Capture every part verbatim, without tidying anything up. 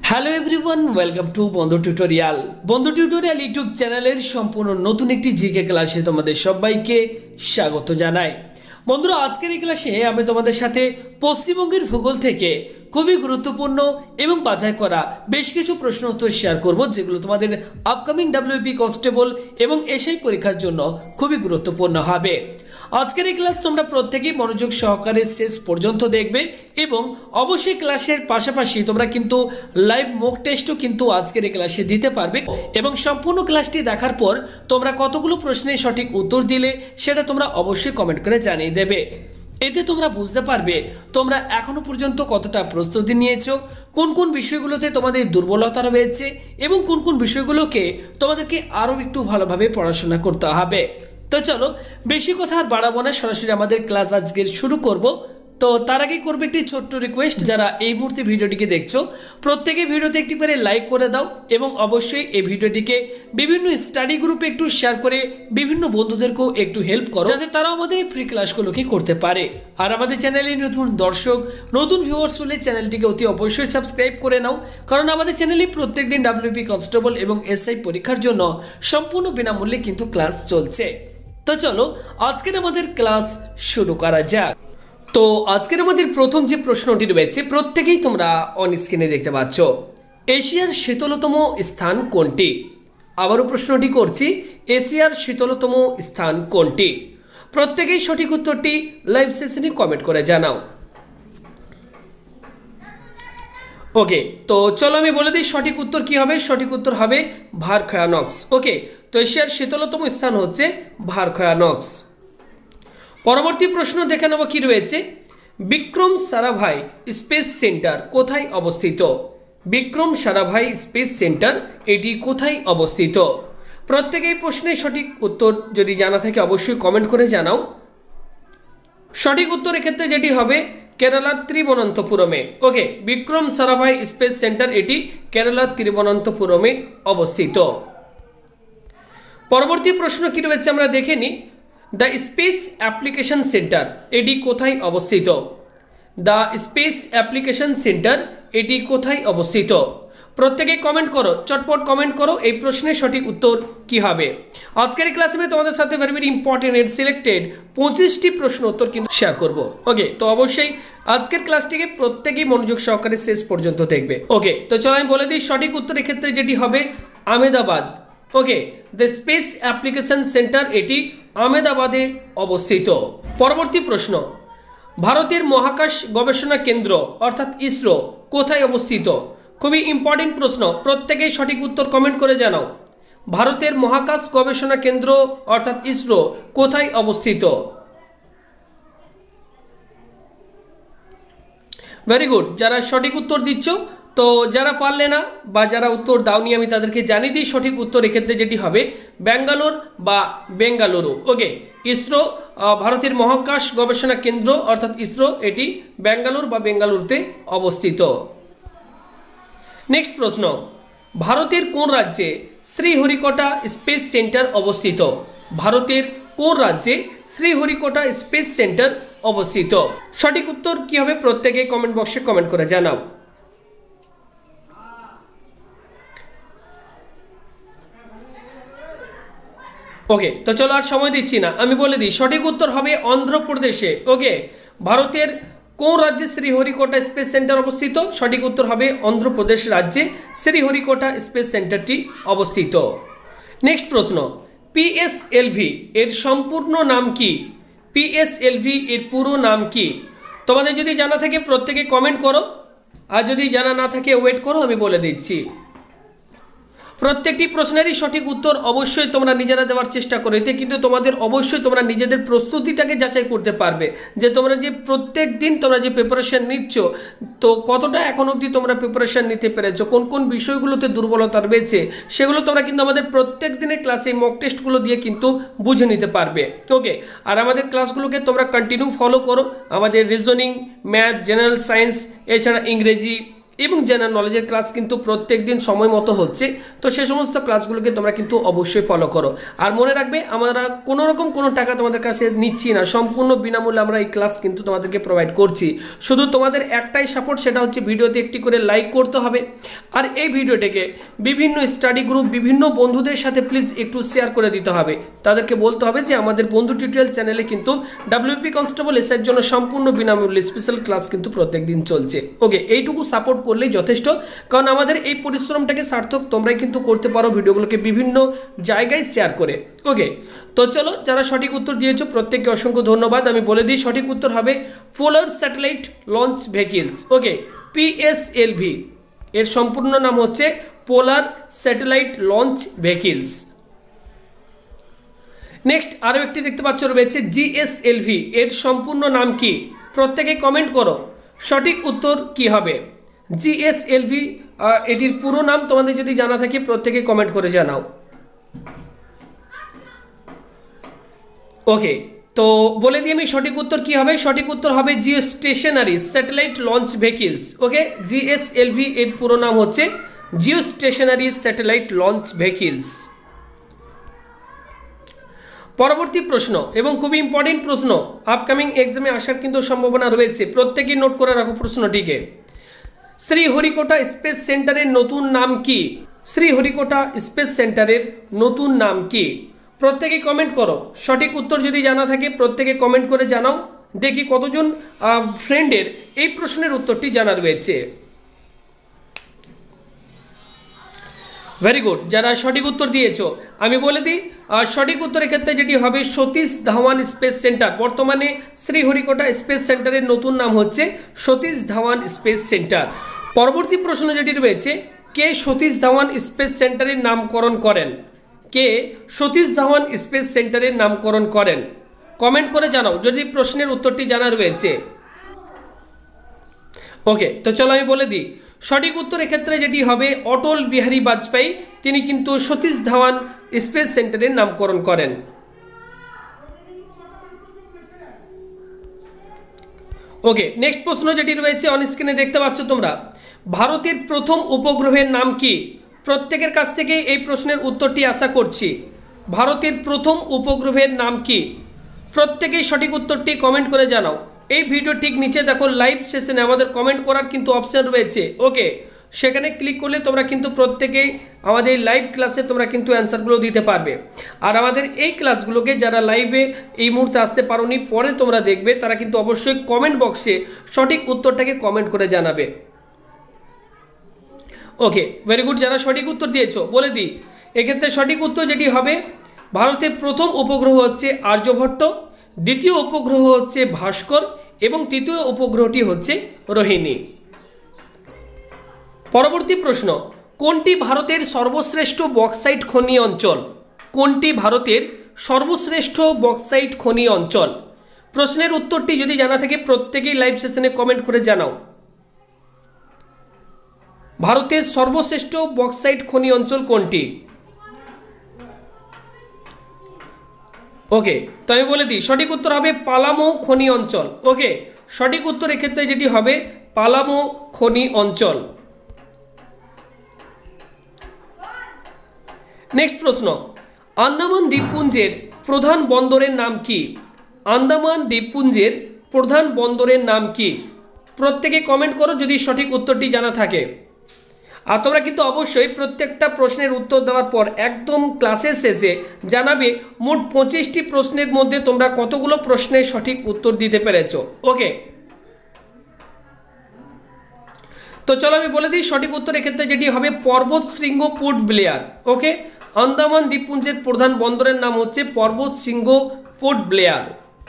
Hello everyone, welcome to Bandhu tutorial. Bandhu tutorial YouTube চ্যানেলের সম্পূর্ণ নতুন একটি জিকে ক্লাসে তোমাদের সবাইকে স্বাগত জানাই। বন্ধুরা, আজকের এই ক্লাসে আমি তোমাদের সাথে পশ্চিমবঙ্গের ভূগোল থেকে খুবই গুরুত্বপূর্ণ এবং বাছাই করা বেশ কিছু প্রশ্ন উত্তর শেয়ার করব, যেগুলো তোমাদের আপকামিং ডাব্লিউবি কনস্টেবল এবং এসআই পরীক্ষার জন্য খুবই গুরুত্বপূর্ণ হবে। আজকের এই ক্লাস তোমরা প্রত্যেকেই মনোযোগ সহকারে শেষ পর্যন্ত দেখবে এবং অবশ্যই ক্লাসের পাশাপাশি তোমরা কিন্তু লাইভ মক টেস্টও কিন্তু আজকের এই ক্লাসে দিতে পারবে এবং সম্পূর্ণ ক্লাসটি দেখার পর তোমরা কতগুলো প্রশ্নের সঠিক উত্তর দিলে সেটা তোমরা অবশ্যই কমেন্ট করে জানিয়ে দেবে। এতে তোমরা বুঝতে পারবে তোমরা এখনো পর্যন্ত কতটা প্রস্তুতি নিয়েছো, কোন কোন বিষয়গুলোতে তোমাদের দুর্বলতা রয়েছে এবং কোন কোন বিষয়গুলোকে তোমাদেরকে আরও একটু ভালোভাবে পড়াশোনা করতে হবে। তো চলো বেশি কথা আর বাড়াবো না, সরাসরি আমাদের ক্লাস আজকের শুরু করব। তো তার আগে করবে একটি ছোট্ট রিকোয়েস্ট, যারা এই মুহূর্তে ভিডিওটিকে দেখছো প্রত্যেকে ভিডিওতে একটি করে লাইক করে দাও এবং অবশ্যই এই ভিডিওটিকে বিভিন্ন স্টাডি গ্রুপে একটু শেয়ার করে বিভিন্ন বন্ধুদেরকেও একটু হেল্প করো, যাতে তারা আমাদের এই ফ্রি ক্লাসগুলোকে করতে পারে। আর আমাদের চ্যানেলে নতুন দর্শক নতুন ভিউয়ার্স হলে চ্যানেলটিকে অতি অবশ্যই সাবস্ক্রাইব করে নাও, কারণ আমাদের চ্যানেলে প্রত্যেকদিন ডাব্লিউবি কনস্টেবল এবং এসআই পরীক্ষার জন্য সম্পূর্ণ বিনামূল্যে কিন্তু ক্লাস চলছে। তো চলো আজকের আমাদের ক্লাস শুরু করা যাক। তো আজকের আমাদের প্রথম যে প্রশ্নটি রয়েছে প্রত্যেকেই তোমরা অন স্ক্রিনে দেখতে পাচ্ছ, এশিয়ার শীতলতম স্থান কোনটি? আবারও প্রশ্নটি করছি, এশিয়ার শীতলতম স্থান কোনটি? প্রত্যেকেই সঠিক উত্তরটি লাইভ সেশনে কমেন্ট করে জানাও। ওকে, তো চলো আমি বলে দিই সঠিক উত্তর কি হবে। সঠিক উত্তর হবে ভারখয়ানক্স। ওকে, তো এশিয়ার শীতলতম স্থান হচ্ছে ভারখয়ানক্স। পরবর্তী প্রশ্ন দেখে নেব কি রয়েছে, বিক্রম সারাভাই স্পেস সেন্টার কোথায় অবস্থিত? বিক্রম সারাভাই স্পেস সেন্টার এটি কোথায় অবস্থিত? প্রত্যেকেই প্রশ্নের সঠিক উত্তর যদি জানা থাকে অবশ্যই কমেন্ট করে জানাও। সঠিক উত্তর এক্ষেত্রে যেটি হবে কেরালার তিরুবনন্তপুরমে। Okay, Vikram Sarabhai space centre এটি কেরালার তিরুবনন্তপুরমে অবস্থিত। পরবর্তী প্রশ্ন কি রয়েছে আমরা দেখে নিই, দ্য স্পেস অ্যাপ্লিকেশন সেন্টার এটি কোথায় অবস্থিত? দ্য স্পেস অ্যাপ্লিকেশন সেন্টার এটি কোথায় অবস্থিত? প্রত্যেকে কমেন্ট করো, চটপট কমেন্ট করো এই প্রশ্নের সঠিক উত্তর কি হবে। আজকের ক্লাসে আমি তোমাদের সাথে very very important and selected পঁচিশটি প্রশ্ন উত্তর কিন্তু শেয়ার করব। ওকে, তো অবশ্যই আজকের ক্লাসটিকে প্রত্যেকেই মনোযোগ সহকারে শেষ পর্যন্ত দেখবে। ওকে, তো চলো আমি বলে দিই সঠিক উত্তরের ক্ষেত্রে যেটি হবে Ahmedabad. Okay, the space application centre এটি আহমেদাবাদে অবস্থিত। পরবর্তী প্রশ্ন, ভারতের মহাকাশ গবেষণা কেন্দ্র অর্থাৎ ইসরো কোথায় অবস্থিত? খুবই ইম্পর্টেন্ট প্রশ্ন, প্রত্যেকেই সঠিক উত্তর কমেন্ট করে জানাও। ভারতের মহাকাশ গবেষণা কেন্দ্র অর্থাৎ ইসরো কোথায় অবস্থিত? ভেরি গুড, যারা সঠিক উত্তর দিচ্ছ, তো যারা পারলে না বা যারা উত্তর দাওনি আমি তাদেরকে জানিয়ে দিই সঠিক উত্তর এক্ষেত্রে যেটি হবে ব্যাঙ্গালোর বা বেঙ্গালুরু। ওকে, ইসরো ভারতের মহাকাশ গবেষণা কেন্দ্র অর্থাৎ ইসরো এটি ব্যাঙ্গালোর বা বেঙ্গালুরুতে অবস্থিত। নেক্সট প্রশ্ন, ভারতের কোন রাজ্যে শ্রীহরিকোটা স্পেস সেন্টার অবস্থিত? ভারতের কোন রাজ্যে শ্রীহরিকোটা স্পেস সেন্টার অবস্থিত? সঠিক উত্তর কি হবে প্রত্যেকে কমেন্ট বক্সে কমেন্ট করে জানাও। ওকে, তো চলো আর সময় দিচ্ছি না, আমি বলে দিই সঠিক উত্তর হবে অন্ধ্রপ্রদেশে। ওকে, ভারতের কোন রাজ্যে শ্রীহরিকোটা স্পেস সেন্টার অবস্থিত? সঠিক উত্তর হবে অন্ধ্রপ্রদেশ রাজ্যে শ্রীহরিকোটা স্পেস সেন্টারটি অবস্থিত। নেক্সট প্রশ্ন, পিএসএলভি এর সম্পূর্ণ নাম কি? পিএসএলভি এর পুরো নাম কি? তোমাদের যদি জানা থাকে প্রত্যেকে কমেন্ট করো, আর যদি জানা না থাকে ওয়েট করো, আমি বলে দিচ্ছি। প্রত্যেকটি প্রশ্নেরই সঠিক উত্তর অবশ্যই তোমরা নিজেরা দেওয়ার চেষ্টা করো, এতে কিন্তু তোমাদের অবশ্যই তোমরা নিজেদের প্রস্তুতিটাকে যাচাই করতে পারবে যে তোমরা যে প্রত্যেক দিন তোমরা যে প্রিপারেশান নিচ্ছ তো কতটা এখন অবধি তোমরা প্রিপারেশান নিতে পেরেছো, কোন কোন বিষয়গুলোতে দুর্বলতা রয়েছে সেগুলো তোমরা কিন্তু আমাদের প্রত্যেক দিনের ক্লাসে মক টেস্টগুলো দিয়ে কিন্তু বুঝে নিতে পারবে। ওকে, আর আমাদের ক্লাসগুলোকে তোমরা কন্টিনিউ ফলো করো, আমাদের রিজনিং, ম্যাথ, জেনারেল সায়েন্স, এছাড়া ইংরেজি এবং জেনারেল নলেজের ক্লাস কিন্তু প্রত্যেক দিন সময় মতো হচ্ছে। তো সে সমস্ত ক্লাসগুলোকে তোমরা কিন্তু অবশ্যই ফলো করো। আর মনে রাখবে, আমরা কোনো রকম কোনো টাকা তোমাদের কাছে নিচ্ছি না, সম্পূর্ণ বিনামূল্যে আমরা এই ক্লাস কিন্তু তোমাদেরকে প্রোভাইড করছি। শুধু তোমাদের একটাই সাপোর্ট, সেটা হচ্ছে ভিডিওতে একটি করে লাইক করতে হবে। আর এই ভিডিওটিকে বিভিন্ন স্টাডি গ্রুপ, বিভিন্ন বন্ধুদের সাথে প্লিজ একটু শেয়ার করে দিতে হবে। তাদেরকে বলতে হবে যে আমাদের বন্ধু টিউটোরিয়াল চ্যানেলে কিন্তু ডাব্লিউবিপি কনস্টেবল এসআইয়ের জন্য সম্পূর্ণ বিনামূল্যে স্পেশাল ক্লাস কিন্তু প্রত্যেক দিন চলছে। ওকে, এইটুকু সাপোর্ট করলেই যথেষ্ট, কারণ আমাদের এই পরিশ্রমটাকে সার্থক তোমরাই কিন্তু করতে পারো ভিডিওগুলোকে বিভিন্ন জায়গায় শেয়ার করে। ওকে, তো চলো, যারা সঠিক উত্তর দিয়েছো প্রত্যেককে অসংখ্য ধন্যবাদ। আমি বলে দিই, সঠিক উত্তর হবে polar satellite launch vehicles. Okay, PSLV এর সম্পূর্ণ নাম হচ্ছে polar satellite launch vehicles. Next আরও একটি দেখতে পাচ্ছ রয়েছে জিএসএলভি, এর সম্পূর্ণ নাম কি? প্রত্যেকে কমেন্ট করো সঠিক উত্তর কি হবে। জিএসএলভি এটির পুরো নাম তোমাদের যদি জানা থাকে প্রত্যেকে কমেন্ট করে জানাও। ওকে, তো বলে দিই আমি সঠিক উত্তর কি হবে। সঠিক উত্তর হবে geo stationary satellite launch vehicles. Okay, GSLV এর পুরো নাম হচ্ছে geo stationary satellite launch vehicles. পরবর্তী প্রশ্ন, এবং খুবই ইম্পর্টেন্ট প্রশ্ন, আপকামিং এক্সামে আসার কিন্তু সম্ভাবনা রয়েছে, প্রত্যেকেই নোট করে রাখো প্রশ্নটিকে। শ্রীহরিকোটা স্পেস সেন্টারের নতুন নাম কি? শ্রীহরিকোটা স্পেস সেন্টারের নতুন নাম কি? প্রত্যেকে কমেন্ট করো সঠিক উত্তর যদি জানা থাকে প্রত্যেকে কমেন্ট করে জানাও। দেখি কতজন ফ্রেন্ডের এই প্রশ্নের উত্তরটি জানা রয়েছে। ভেরি গুড, যারা সঠিক উত্তর দিয়েছো আমি বলে দিই, সঠিক উত্তরের ক্ষেত্রে যেটি হবে সতীশ ধাওয়ান স্পেস সেন্টার। বর্তমানে শ্রীহরিকোটা স্পেস সেন্টারের নতুন নাম হচ্ছে সতীশ ধাওয়ান স্পেস সেন্টার। পরবর্তী প্রশ্ন যেটি রয়েছে, কে সতীশ ধাওয়ান স্পেস সেন্টারের নামকরণ করেন? কে সতীশ ধাওয়ান স্পেস সেন্টারের নামকরণ করেন? কমেন্ট করে জানাও যদি প্রশ্নের উত্তরটি জানা রয়েছে। ওকে, তো চলো আমি বলে দিই, সঠিক উত্তর এক্ষেত্রে যেটি হবে অটল বিহারী বাজপেয়ী, তিনি কিন্তু সতীশ ধাওয়ান স্পেস সেন্টারের নামকরণ করেন। ওকে, নেক্সট প্রশ্ন যেটি রয়েছে অন স্ক্রিনে দেখতে পাচ্ছ তোমরা, ভারতের প্রথম উপগ্রহের নাম কি? প্রত্যেকের কাছ থেকে এই প্রশ্নের উত্তরটি আশা করছি। ভারতের প্রথম উপগ্রহের নাম কি? প্রত্যেকেই সঠিক উত্তরটি কমেন্ট করে জানাও। এই ভিডিও ঠিক নিচে দেখো লাইভ সেশনে আমাদের কমেন্ট করার কিন্তু অপশান রয়েছে। ওকে, সেখানে ক্লিক করলে তোমরা কিন্তু প্রত্যেকেই আমাদের লাইভ ক্লাসে তোমরা কিন্তু অ্যান্সারগুলো দিতে পারবে। আর আমাদের এই ক্লাসগুলোকে যারা লাইভে এই মুহূর্তে আসতে পারোনি, পরে তোমরা দেখবে, তারা কিন্তু অবশ্যই কমেন্ট বক্সে সঠিক উত্তরটাকে কমেন্ট করে জানাবে। ওকে, ভেরি গুড, যারা সঠিক উত্তর দিয়েছো বলে দিই, এক্ষেত্রে সঠিক উত্তর যেটি হবে, ভারতের প্রথম উপগ্রহ হচ্ছে আর্যভট্ট, দ্বিতীয় উপগ্রহ হচ্ছে ভাস্কর এবং তৃতীয় উপগ্রহটি হচ্ছে রোহিণী। পরবর্তী প্রশ্ন, কোনটি ভারতের সর্বশ্রেষ্ঠ বক্সাইট খনি অঞ্চল? কোনটি ভারতের সর্বশ্রেষ্ঠ বক্সাইট খনি অঞ্চল? প্রশ্নের উত্তরটি যদি জানা থাকে প্রত্যেকেই লাইভ সেশনে কমেন্ট করে জানাও। ভারতের সর্বশ্রেষ্ঠ বক্সাইট খনি অঞ্চল কোনটি? ওকে, তো আমি বলে দিই, সঠিক উত্তর হবে পালামো খনি অঞ্চল। ওকে, সঠিক উত্তর এক্ষেত্রে যেটি হবে পালামো খনি অঞ্চল। নেক্সট প্রশ্ন, আন্দামান দ্বীপপুঞ্জের প্রধান বন্দরের নাম কি? আন্দামান দ্বীপপুঞ্জের প্রধান বন্দরের নাম কি? প্রত্যেকে কমেন্ট করো যদি সঠিক উত্তরটি জানা থাকে। আর তোমরা কিন্তু অবশ্যই প্রত্যেকটা প্রশ্নের উত্তর দেওয়ার পর একদম ক্লাসের শেষে জানাবে মোট পঁচিশটি প্রশ্নের মধ্যে তোমরা কতগুলো প্রশ্নের সঠিক উত্তর দিতে পেরেছো। ওকে, তো চলো আমি বলে দিই, সঠিক উত্তর এক্ষেত্রে যেটি হবে পর্বত শৃঙ্গ পোর্ট ব্লেয়ার। ওকে, আন্দামান দ্বীপপুঞ্জের প্রধান বন্দরের নাম হচ্ছে পর্বত শৃঙ্গ পোর্ট ব্লেয়ার।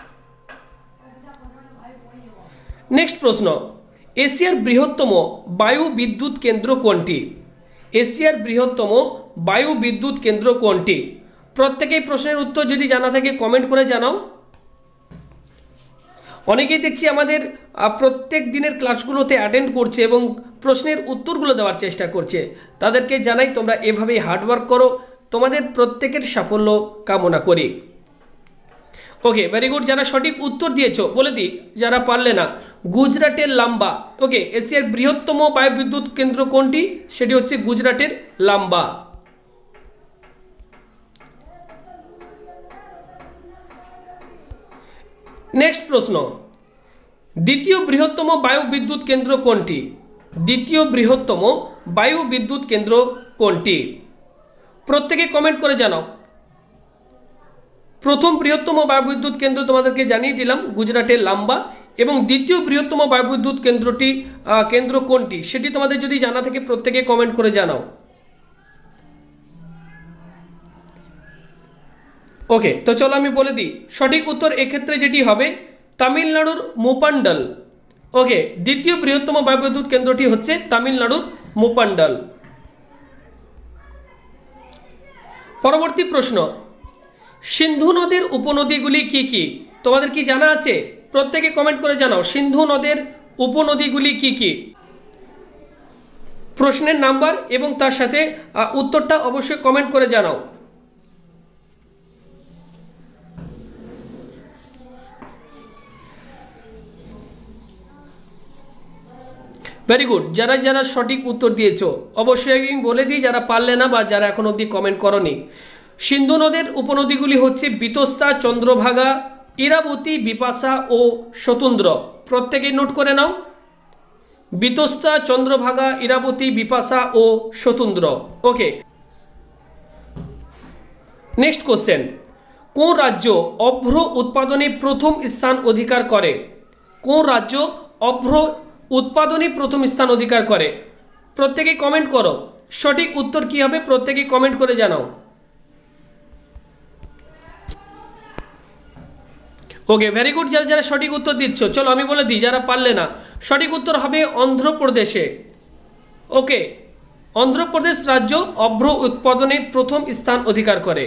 নেক্সট প্রশ্ন, এশিয়ার বৃহত্তম বায়ু বিদ্যুৎ কেন্দ্র কোনটি? এশিয়ার বৃহত্তম বায়ু বিদ্যুৎ কেন্দ্র কোনটি? প্রত্যেকেই প্রশ্নের উত্তর যদি জানা থাকে কমেন্ট করে জানাও। অনেকেই দেখছি আমাদের প্রত্যেক দিনের ক্লাসগুলোতে অ্যাটেন্ড করছে এবং প্রশ্নের উত্তরগুলো দেওয়ার চেষ্টা করছে। তাদেরকে জানাই তোমরা এভাবেই হার্ডওয়ার্ক করো, তোমাদের প্রত্যেকের সাফল্য কামনা করি। Okay, very good. যারা সঠিক উত্তর দিয়েছো বলে দিই, যারা পারলে না, গুজরাটের লাম্বা। ওকে, এশিয়ার বৃহত্তম বায়ুবিদ্যুৎ কেন্দ্র কোনটি? সেটি হচ্ছে গুজরাটের লাম্বা। নেক্সট প্রশ্ন, দ্বিতীয় বৃহত্তম বায়ু বিদ্যুৎ কেন্দ্র কোনটি? দ্বিতীয় বৃহত্তম বায়ু বিদ্যুৎ কেন্দ্র কোনটি? প্রত্যেকে কমেন্ট করে জানাও। প্রথম বৃহত্তম বায়ুবিদ্যুৎ কেন্দ্র তোমাদেরকে জানিয়ে দিলাম, গুজরাটের লাম্বা। এবং দ্বিতীয় বৃহত্তম বায়ুবিদ্যুৎ কেন্দ্রটি কেন্দ্র কোনটি সেটি তোমাদের যদি জানা থাকে প্রত্যেকে কমেন্ট করে জানাও। ওকে, তো চলো আমি বলে দিই, সঠিক উত্তর এক্ষেত্রে যেটি হবে তামিলনাড়ুর মুপান্ডল। ওকে, দ্বিতীয় বৃহত্তম বায়ুবিদ্যুৎ কেন্দ্রটি হচ্ছে তামিলনাড়ুর মুপান্ডল। পরবর্তী প্রশ্ন, সিন্ধু নদের উপনদীগুলি কি কি? তোমাদের কি জানা আছে? প্রত্যেকে কমেন্ট করে জানাও, সিন্ধু নদের উপনদীগুলি কি কি? প্রশ্নের নাম্বার এবং তার সাথে উত্তরটা অবশ্যই কমেন্ট করে জানাও। Very good. যারা যারা সঠিক উত্তর দিয়েছো অবশ্যই আমি বলে দিই, যারা পারলে না বা যারা এখন অবধি কমেন্ট করনি, সিন্ধু নদের উপনদীগুলি হচ্ছে বিতস্তা, চন্দ্রভাগা, ইরাবতী, বিপাশা ও শতুন্দ্র। প্রত্যেকেই নোট করে নাও, বিতস্তা, চন্দ্রভাগা, ইরাবতী, বিপাশা ও শতুন্দ্র। ওকে, নেক্সট কোশ্চেন, কোন রাজ্য অভ্র উৎপাদনে প্রথম স্থান অধিকার করে? কোন রাজ্য অভ্র উৎপাদনে প্রথম স্থান অধিকার করে? প্রত্যেকে কমেন্ট করো, সঠিক উত্তর কি হবে প্রত্যেকে কমেন্ট করে জানাও। Okay, very good. যারা যারা সঠিক উত্তর দিচ্ছ, চলো আমি বলে দিই, যারা পারলে না, সঠিক উত্তর হবে অন্ধ্রপ্রদেশে। ওকে, অন্ধ্রপ্রদেশ রাজ্য অভ্র উৎপাদনে প্রথম স্থান অধিকার করে।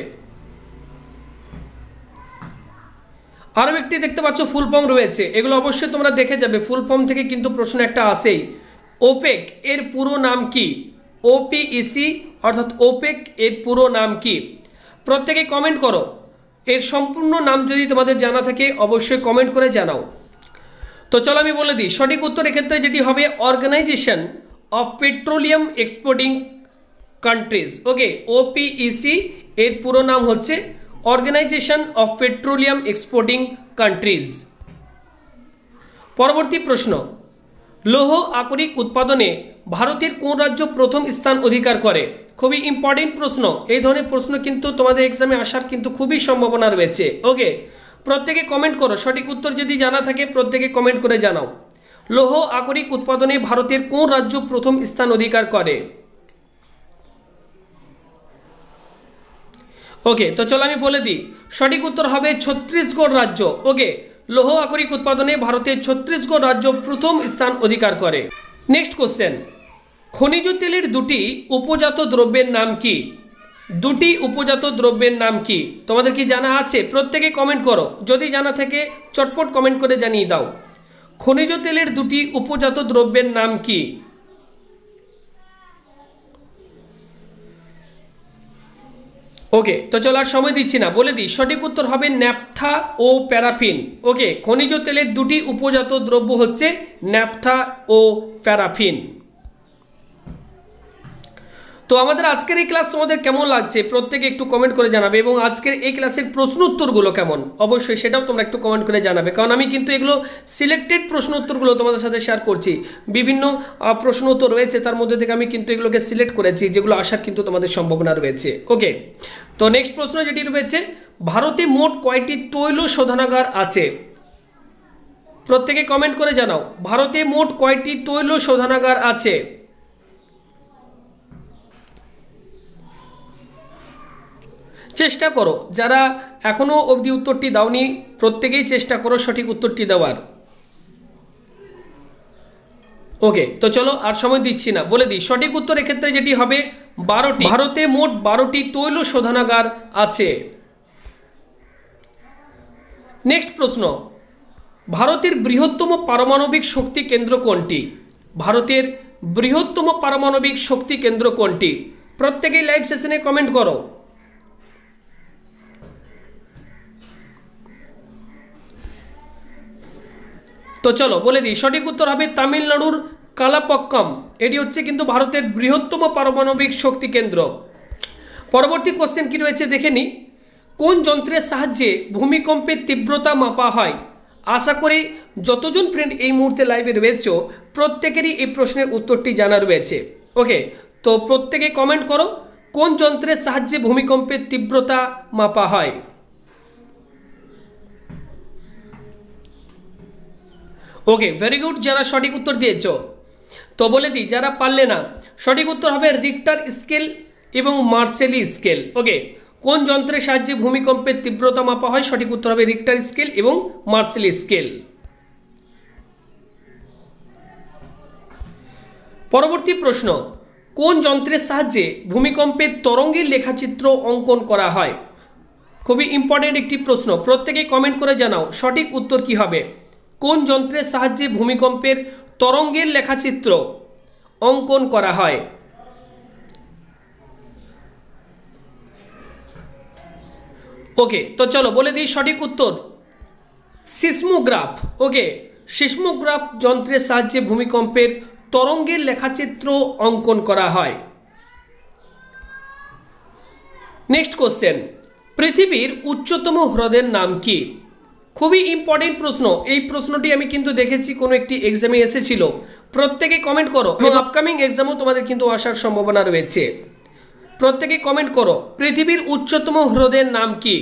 আরও একটি দেখতে পাচ্ছ ফুল ফর্ম রয়েছে, এগুলো অবশ্যই তোমরা দেখে যাবে, ফুল ফর্ম থেকে কিন্তু প্রশ্ন একটা আসেই। ওপেক এর পুরো নাম কি? ওপিইসি অর্থাৎ ওপেক এর পুরো নাম কি? প্রত্যেকে কমেন্ট করো, এর সম্পূর্ণ নাম যদি তোমাদের জানা থাকে অবশ্যই কমেন্ট করে জানাও। তো চলো আমি বলে দিই, সঠিক উত্তর এক্ষেত্রে যেটি হবে organisation of petroleum exporting countries. Okay, OPEC এর পুরো নাম হচ্ছে organisation of petroleum exporting countries. পরবর্তী প্রশ্ন, লৌহ আকরিক উৎপাদনে ভারতের কোন রাজ্য প্রথম স্থান অধিকার করে? খুবই ইম্পর্টেন্ট প্রশ্ন, এই ধরনের প্রশ্ন কিন্তু তোমাদের এক্সামে আসার কিন্তু খুবই সম্ভাবনা রয়েছে। ওকে, প্রত্যেকে কমেন্ট করো, সঠিক উত্তর যদি জানা থাকে প্রত্যেকে কমেন্ট করে জানাও। লৌহ আকরিক উৎপাদনে ভারতের কোন রাজ্য প্রথম স্থান অধিকার করে? ওকে, তো চলো আমি বলে দিই, সঠিক উত্তর হবে ছত্তিশগড় রাজ্য। ওকে, লৌহ আকরিক উৎপাদনে ভারতের ছত্তিশগড় রাজ্য প্রথম স্থান অধিকার করে। নেক্সট কোশ্চেন, খনিজ তেলের দুটি উপজাত দ্রব্যের নাম কি? দুটি উপজাত দ্রব্যের নাম কি? তোমাদের কি জানা আছে? প্রত্যেকে কমেন্ট করো, যদি জানা থাকে চটপট কমেন্ট করে জানিয়ে দাও। খনিজ তেলের দুটি উপজাত দ্রব্যের নাম কি? ওকে, তো চলো আর সময় দিচ্ছি না, বলে দিই, সঠিক উত্তর হবে ন্যাপথা ও প্যারাফিন। ওকে, খনিজ তেলের দুটি উপজাত দ্রব্য হচ্ছে ন্যাপথা ও প্যারাফিন। তো আমাদের আজকের এই ক্লাস তোমাদের কেমন লাগছে প্রত্যেকে একটু কমেন্ট করে জানাবে, এবং আজকের এই ক্লাসের প্রশ্ন উত্তরগুলো কেমন অবশ্যই সেটাও তোমরা একটু কমেন্ট করে জানাবে, কারণ আমি কিন্তু এগুলো সিলেক্টেড প্রশ্ন উত্তরগুলো তোমাদের সাথে শেয়ার করছি। বিভিন্ন প্রশ্ন উত্তর রয়েছে, তার মধ্যে থেকে আমি কিন্তু এগুলোকে সিলেক্ট করেছি যেগুলো আসার কিন্তু তোমাদের সম্ভাবনা রয়েছে। ওকে, তো নেক্সট প্রশ্ন যেটি রয়েছে, ভারতে মোট কয়টি তৈল শোধনাগার আছে? প্রত্যেকে কমেন্ট করে জানাও, ভারতে মোট কয়টি তৈল শোধনাগার আছে? চেষ্টা করো, যারা এখনো অবধি উত্তরটি দাওনি প্রত্যেকেই চেষ্টা করো সঠিক উত্তরটি দেওয়ার। ওকে, তো চলো আর সময় দিচ্ছি না, বলে দিই, সঠিক উত্তর এক্ষেত্রে যেটি হবে বারোটি। ভারতে মোট বারোটি তৈল শোধনাগার আছে। নেক্সট প্রশ্ন, ভারতের বৃহত্তম পারমাণবিক শক্তি কেন্দ্র কোনটি? ভারতের বৃহত্তম পারমাণবিক শক্তি কেন্দ্র কোনটি? প্রত্যেকেই লাইভ সেশনে কমেন্ট করো। তো চলো বলে দিই, সঠিক উত্তর হবে তামিলনাড়ুর কালাপক্কম। এটি হচ্ছে কিন্তু ভারতের বৃহত্তম পারমাণবিক শক্তি কেন্দ্র। পরবর্তী কোশ্চেন কি রয়েছে দেখে নিই। কোন যন্ত্রের সাহায্যে ভূমিকম্পের তীব্রতা মাপা হয়? আশা করি যতজন ফ্রেন্ড এই মুহূর্তে লাইভে রয়েছে প্রত্যেকেরই এই প্রশ্নের উত্তরটি জানা রয়েছে। ওকে, তো প্রত্যেকে কমেন্ট করো কোন যন্ত্রের সাহায্যে ভূমিকম্পের তীব্রতা মাপা হয়। ওকে, ভেরি গুড, যারা সঠিক উত্তর দিয়েছ। তো বলে দিই যারা পারলে না, সঠিক উত্তর হবে রিক্টার স্কেল এবং মার্সেলি স্কেল। ওকে, কোন যন্ত্রের সাহায্যে ভূমিকম্পের তীব্রতা মাপা হয়? সঠিক উত্তর হবে রিক্টার স্কেল এবং মার্সেলি স্কেল। পরবর্তী প্রশ্ন, কোন যন্ত্রের সাহায্যে ভূমিকম্পের তরঙ্গের লেখাচিত্র অঙ্কন করা হয়? খুবই ইম্পর্টেন্ট একটি প্রশ্ন, প্রত্যেকে কমেন্ট করে জানাও সঠিক উত্তর কি হবে। কোন যন্ত্রের সাহায্যে ভূমিকম্পের তরঙ্গের লেখাচিত্র অঙ্কন করা হয়? ওকে, তো চলো বলে দিই সঠিক উত্তর সিসমোগ্রাফ। ওকে, সিসমোগ্রাফ যন্ত্রের সাহায্যে ভূমিকম্পের তরঙ্গের লেখাচিত্র অঙ্কন করা হয়। নেক্সট কোশ্চেন, পৃথিবীর উচ্চতম হ্রদের নাম কি? খুবই ইম্পর্টেন্ট প্রশ্ন, এই প্রশ্নটি আমি কিন্তু দেখেছি কোনো একটি এক্সামে এসেছিল। প্রত্যেকে কমেন্ট করো, এবং আপকামিং এক্সামও তোমাদের কিন্তু আসার সম্ভাবনা রয়েছে। প্রত্যেকে কমেন্ট করো পৃথিবীর উচ্চতম হ্রদের নাম কি?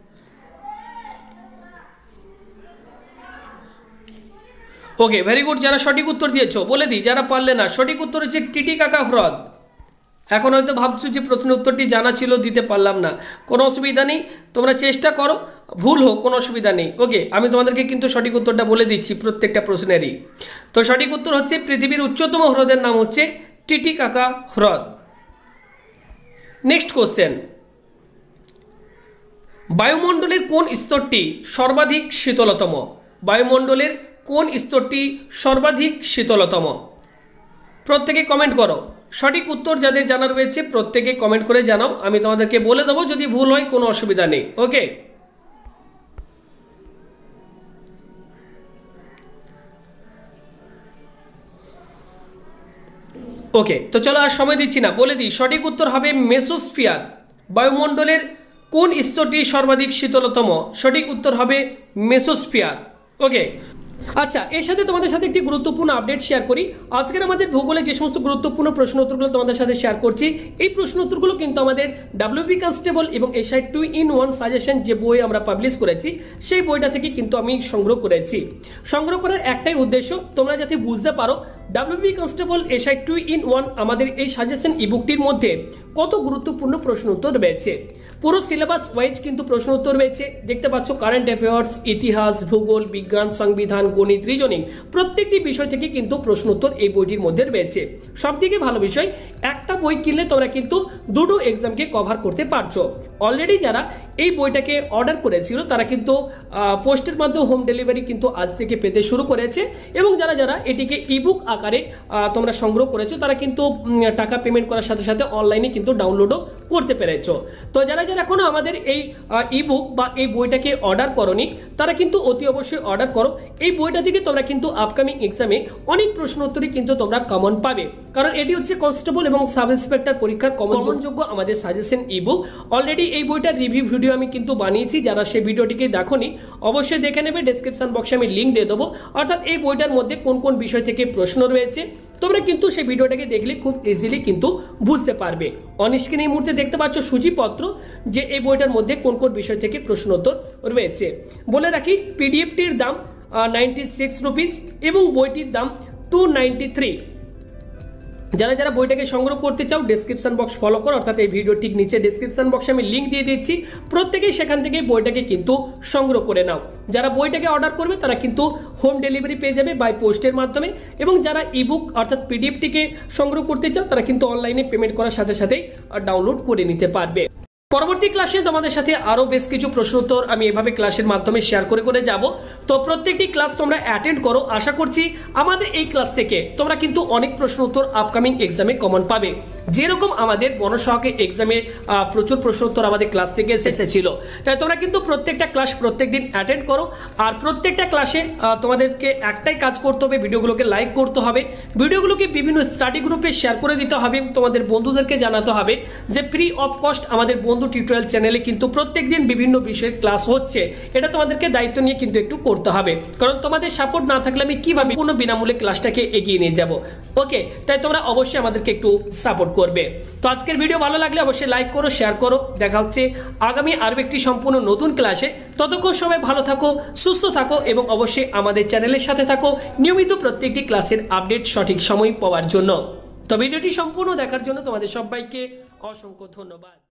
ওকে, ভেরি গুড, যারা সঠিক উত্তর দিয়েছো বলে দিই যারা পারলে না, সঠিক উত্তর হচ্ছে টিটিকাকা হ্রদ। এখন হয়তো ভাবছো যে প্রশ্নের উত্তরটি জানা ছিল দিতে পারলাম না, কোনো অসুবিধা নেই, তোমরা চেষ্টা করো, ভুল হোক কোনো অসুবিধা নেই। ওকে, আমি তোমাদেরকে কিন্তু সঠিক উত্তরটা বলে দিচ্ছি প্রত্যেকটা প্রশ্নেরই। তো সঠিক উত্তর হচ্ছে পৃথিবীর উচ্চতম হ্রদের নাম হচ্ছে টিটিকাকা হ্রদ। নেক্সট কোশ্চেন, বায়ুমণ্ডলের কোন স্তরটি সর্বাধিক শীতলতম? বায়ুমণ্ডলের কোন স্তরটি সর্বাধিক শীতলতম? প্রত্যেকে কমেন্ট করো, সঠিক উত্তর যাদের জানা রয়েছে প্রত্যেকে কমেন্ট করে জানাও, আমি তোমাদেরকে বলে দেবো, যদি ভুল হয় কোনো অসুবিধা নেই। ওকে, ওকে, তো চলো আর সময় দিচ্ছি না, বলে দিই সঠিক উত্তর হবে মেসোস্ফিয়ার। বায়ুমণ্ডলের কোন স্তরটি সর্বাধিক শীতলতম? সঠিক উত্তর হবে মেসোস্ফিয়ার। ওকে, আচ্ছা, এর সাথে তোমাদের সাথে একটি গুরুত্বপূর্ণ আপডেট শেয়ার করি। আজকের আমাদের ভূগোলে যে সমস্ত গুরুত্বপূর্ণ প্রশ্ন উত্তরগুলো তোমাদের সাথে শেয়ার করছি, এই প্রশ্ন উত্তরগুলো কিন্তু আমাদের ডাব্লিউবি কনস্টেবল এবং SI two in one suggestion যে বই আমরা পাবলিশ করেছি, সেই বইটা থেকে কিন্তু আমি সংগ্রহ করেছি। সংগ্রহ করার একটাই উদ্দেশ্য, তোমরা যাতে বুঝতে পারো WB constable SI two in one আমাদের এই সাজেশন ইবুকটির মধ্যে কত গুরুত্বপূর্ণ প্রশ্ন উত্তর রয়েছে। পুরো সিলেবাস ওয়াইজ কিন্তু প্রশ্ন উত্তর রয়েছে, দেখতে পাচ্ছ কারেন্ট অ্যাফেয়ার্স, ইতিহাস, ভূগোল, বিজ্ঞান, সংবিধান, গণিত, রিজনিং, প্রত্যেকটি বিষয় থেকে কিন্তু প্রশ্ন উত্তর এই বইটির মধ্যে রয়েছে। সবথেকে ভালো বিষয়, একটা বই কিনলে তোমরা কিন্তু দুটো এক্সামকে কভার করতে পারছো। অলরেডি যারা এই বইটাকে অর্ডার করেছিল তারা কিন্তু পোস্টের মাধ্যমে হোম ডেলিভারি কিন্তু আজ থেকে পেতে শুরু করেছে, এবং যারা যারা এটিকে ইবুক আকারে তোমরা সংগ্রহ করেছো তারা কিন্তু টাকা পেমেন্ট করার সাথে সাথে অনলাইনে কিন্তু ডাউনলোডও করতে পেরেছো। তো যারা যারা এখনো আমাদের এই ইবুক বা এই বইটাকে অর্ডার করোনি তারা কিন্তু অতি অবশ্যই অর্ডার করো। এই বইটা থেকে তোমরা কিন্তু আপকামিং এক্সামে অনেক প্রশ্ন উত্তরই কিন্তু তোমরা কমন পাবে, কারণ এটি হচ্ছে কনস্টেবল এবং সাব ইন্সপেক্টর পরীক্ষার কমনযোগ্য আমাদের সাজেশন ইবুক। অলরেডি এই বইটার রিভিউ ভিডিও আমি কিন্তু বানিয়েছি, যারা সেই ভিডিওটিকে দেখোনি অবশ্যই দেখে নেবে, ডেসক্রিপশন বক্সে আমি লিঙ্ক দিয়ে দেবো। অর্থাৎ এই বইটার মধ্যে কোন কোন বিষয় থেকে প্রশ্ন রয়েছে তোমরা কিন্তু সেই ভিডিওটাকে দেখলে খুব ইজিলি কিন্তু বুঝতে পারবে। অন স্ক্রিন এই মুহূর্তে দেখতে পাচ্ছ সূচিপত্র যে এই বইটার মধ্যে কোন কোন বিষয় থেকে প্রশ্ন উত্তর রয়েছে। বলে রাখি পিডিএফটির দাম নাইনটি সিক্স রুপিস এবং বইটির দাম টু নাইনটি থ্রি। যারা যারা বইটাকে সংগ্রহ করতে চাও ডেসক্রিপশন বক্স ফলো করো, অর্থাৎ এই ভিডিও ঠিক নিচে ডেসক্রিপশন বক্সে আমি লিঙ্ক দিয়ে দিচ্ছি, প্রত্যেকেই সেখান থেকে বইটাকে কিন্তু সংগ্রহ করে নাও। যারা বইটাকে অর্ডার করবে তারা কিন্তু হোম ডেলিভারি পেয়ে যাবে বাই পোস্টের মাধ্যমে, এবং যারা ইবুক অর্থাৎ পিডিএফটিকে সংগ্রহ করতে চাও তারা কিন্তু অনলাইনে পেমেন্ট করার সাথে সাথেই ডাউনলোড করে নিতে পারবে। পরবর্তী ক্লাসে তোমাদের সাথে আরও বেশ কিছু প্রশ্ন উত্তর আমি এভাবে ক্লাসের মাধ্যমে শেয়ার করে করে যাব। তো প্রত্যেকটি ক্লাস তোমরা অ্যাটেন্ড করো। আশা করছি আমাদের এই ক্লাস থেকে তোমরা কিন্তু অনেক প্রশ্ন উত্তর আপকামিং এক্সামে কমন পাবে। যেরকম আমাদের বনসহকারী এক্সামে প্রচুর প্রশ্ন উত্তর আমাদের ক্লাস থেকে এসেছিল, তাই তোমরা কিন্তু প্রত্যেকটা ক্লাস প্রত্যেক দিন অ্যাটেন্ড করো। আর প্রত্যেকটা ক্লাসে তোমাদেরকে একটাই কাজ করতে হবে, ভিডিওগুলোকে লাইক করতে হবে, ভিডিওগুলোকে বিভিন্ন স্টাডি গ্রুপে শেয়ার করে দিতে হবে, তোমাদের বন্ধুদেরকে জানাতে হবে যে ফ্রি অফ কস্ট আমাদের বন্ধু টিউটোরিয়াল চ্যানেলে কিন্তু প্রত্যেক দিন বিভিন্ন বিষয়ের ক্লাস হচ্ছে। এটা তোমাদেরকে দায়িত্ব নিয়ে কিন্তু একটু করতে হবে, কারণ তোমাদের সাপোর্ট না থাকলে আমি কিভাবে কোনো বিনামূল্যে ক্লাসটাকে এগিয়ে নিয়ে যাব। ওকে, তাই তোমরা অবশ্যই আমাদেরকে একটু সাপোর্ট করবে। তো আজকের ভিডিও ভালো লাগলে অবশ্যই লাইক করো, শেয়ার করো। দেখা হচ্ছে আগামী আরও একটি সম্পূর্ণ নতুন ক্লাসে। ততক্ষণ সবাই ভালো থাকো, সুস্থ থাকো এবং অবশ্যই আমাদের চ্যানেলের সাথে থাকো নিয়মিত প্রত্যেকটি ক্লাসের আপডেট সঠিক সময় পাওয়ার জন্য। তো ভিডিওটি সম্পূর্ণ দেখার জন্য তোমাদের সবাইকে অসংখ্য ধন্যবাদ।